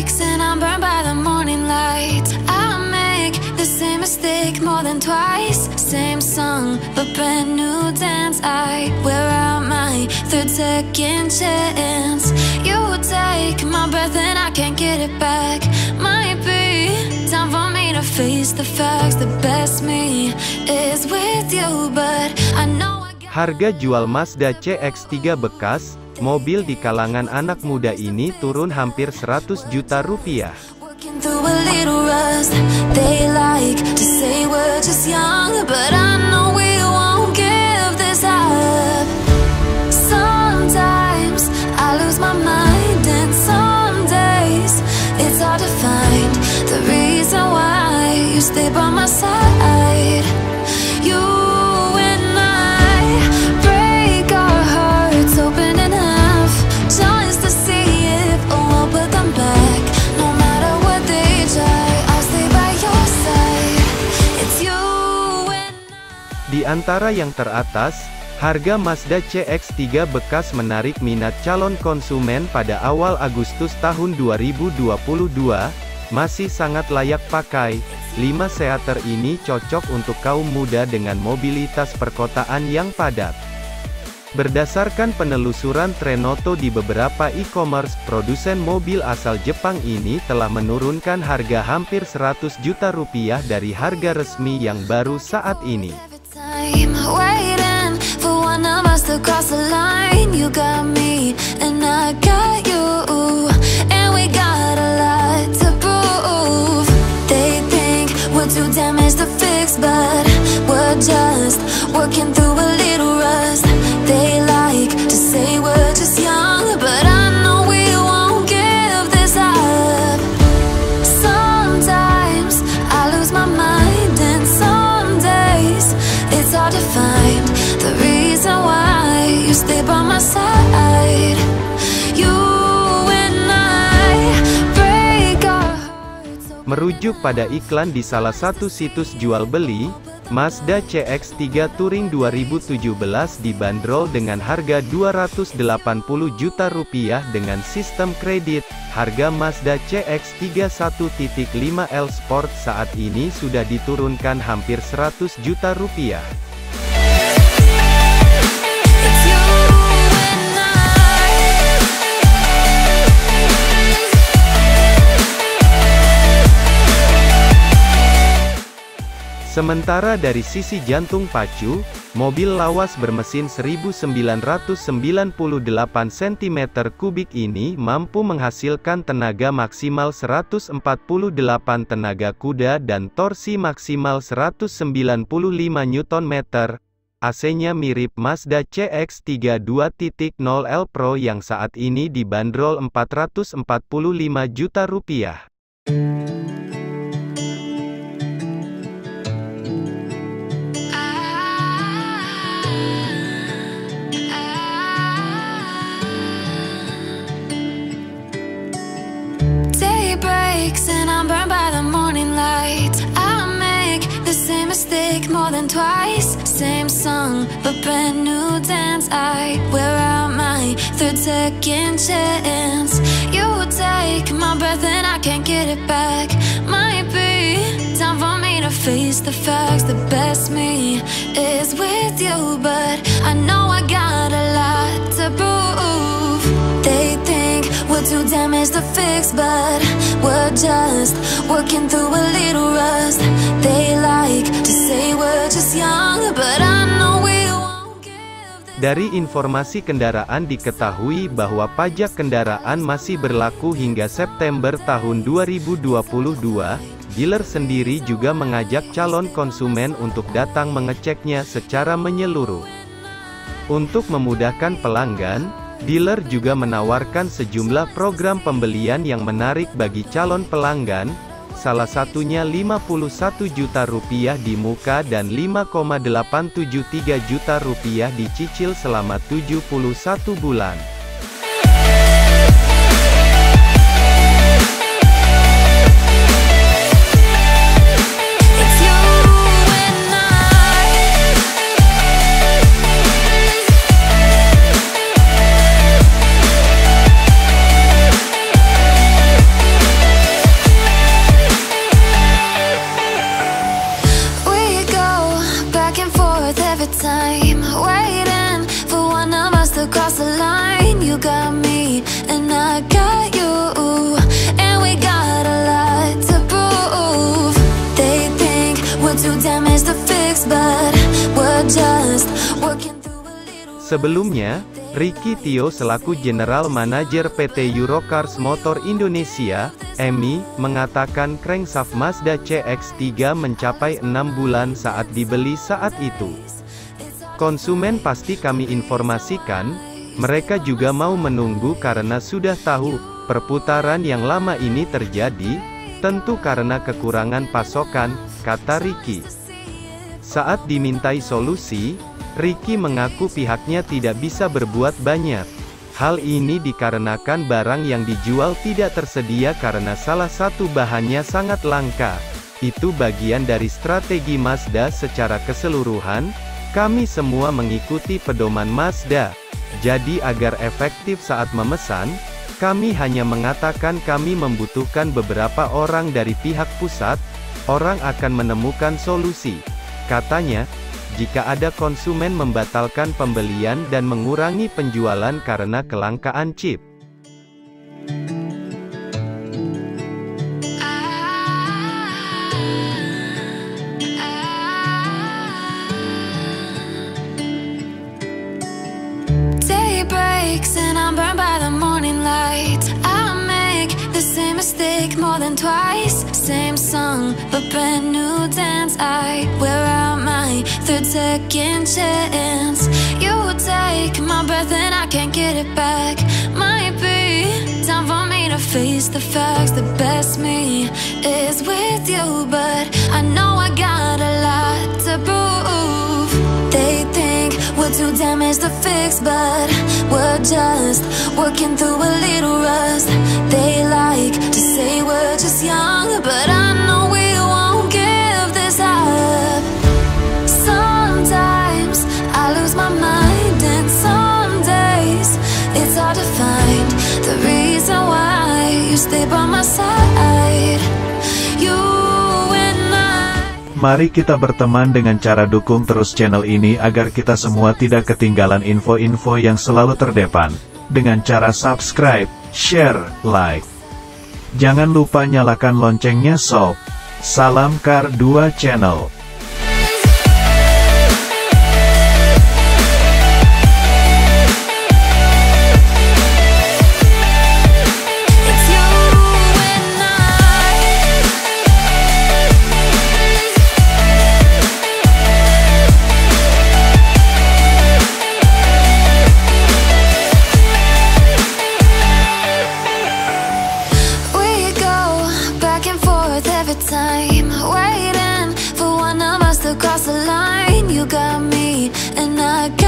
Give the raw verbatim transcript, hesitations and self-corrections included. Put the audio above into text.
breaks and I'm burned by the morning light. I make the same mistake more than twice. Same song, but brand new dance. I wear out my third second chance. You take my breath and I can't get it back. Might be time for me to face the facts. The best me is with you, but I know I got... Harga jual Mazda C X tiga bekas, mobil di kalangan anak muda ini turun hampir seratus juta rupiah. Working through a little rust. They like to say we're just young, but I know we won't give this up. Sometimes I lose my mind, and some days it's hard to find the reason why you stay by my side. You and I break our hearts open in half, just to see if we'll put them back. No matter what they try, I'll stay by your side. It's you and I. Di antara yang teratas, harga Mazda C X tiga bekas menarik minat calon konsumen pada awal Agustus tahun dua ribu dua puluh dua, masih sangat layak pakai. lima seater ini cocok untuk kaum muda dengan mobilitas perkotaan yang padat. Berdasarkan penelusuran Trenoto di beberapa e-commerce, produsen mobil asal Jepang ini telah menurunkan harga hampir seratus juta rupiah dari harga resmi yang baru saat ini. Time waiting for one of us to cross the line. You got me and I got you, and we got a lot to prove. They think we're too damaged to fix, but we're just working through a little rust. They like to say we're just young, but I know we won't give this up. Sometimes I lose my mind, and some days it's hard to find the reason why you stay by my side. You and I break our hearts open. Merujuk pada iklan di salah satu situs jual beli, Mazda C X tiga Touring dua ribu tujuh belas dibanderol dengan harga dua ratus delapan puluh juta rupiah dengan sistem kredit. Harga Mazda C X tiga satu titik lima L Sport saat ini sudah diturunkan hampir seratus juta rupiah. It's you and I. Sementara dari sisi jantung pacu, mobil lawas bermesin seribu sembilan ratus sembilan puluh delapan sentimeter kubik ini mampu menghasilkan tenaga maksimal seratus empat puluh delapan tenaga kuda dan torsi maksimal seratus sembilan puluh lima newton meter. A C-nya mirip Mazda C X tiga dua titik nol L Pro yang saat ini dibanderol empat ratus empat puluh lima juta rupiah. And I'm burned by the morning light. I make the same mistake more than twice. Same song, but brand new dance. I wear out my third second chance. You take my breath and I can't get it back. Might be time for me to face the facts. The best me is with you, but I know I got a lot to prove. They think we're too damaged to fix, but we're just working through a little rust. They like to say we're just young, but I know we won't give this. Dari informasi kendaraan diketahui bahwa pajak kendaraan masih berlaku hingga September tahun dua ribu dua puluh dua. Dealer sendiri juga mengajak calon konsumen untuk datang mengeceknya secara menyeluruh. Untuk memudahkan pelanggan, dealer juga menawarkan sejumlah program pembelian yang menarik bagi calon pelanggan, salah satunya lima puluh satu juta rupiah di muka dan lima koma delapan tujuh tiga juta rupiah dicicil selama tujuh puluh satu bulan. Sebelumnya, Ricky Tio selaku General Manager P T Eurocars Motor Indonesia, E M I, mengatakan crankshaft Mazda C X tiga mencapai enam bulan saat dibeli saat itu. Konsumen pasti kami informasikan, mereka juga mau menunggu karena sudah tahu, perputaran yang lama ini terjadi, tentu karena kekurangan pasokan, kata Ricky. Saat dimintai solusi, Ricky mengaku pihaknya tidak bisa berbuat banyak. Hal ini dikarenakan barang yang dijual tidak tersedia karena salah satu bahannya sangat langka. Itu bagian dari strategi Mazda secara keseluruhan, kami semua mengikuti pedoman Mazda. Jadi agar efektif saat memesan, kami hanya mengatakan kami membutuhkan beberapa orang dari pihak pusat, orang akan menemukan solusi. Katanya, jika ada konsumen membatalkan pembelian dan mengurangi penjualan karena kelangkaan chip. Day breaks and I'm burned by the morning light. I make the same mistake more than twice. Same song, but brand new dance. I wear out my third second chance. You take my breath and I can't get it back. Might be time for me to face the facts. The best me is with you, but I know I got a lot to prove. They think we're too damaged to fix, but we're just working through a little rust. They like to say we're just young, but I know we won't give this up. Sometimes I lose my mind, and some days it's hard to find the reason why you stay by my side. You Mari kita berteman dengan cara dukung terus channel ini agar kita semua tidak ketinggalan info-info yang selalu terdepan. Dengan cara subscribe, share, like. Jangan lupa nyalakan loncengnya sob. Salam Kar dua Channel. Time waiting for one of us to cross the line. You got me and I got